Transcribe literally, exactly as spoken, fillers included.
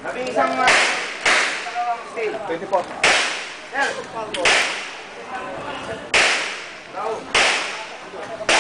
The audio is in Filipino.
Labing isang uh, dalawang steel. twenty-four. Sir, Now.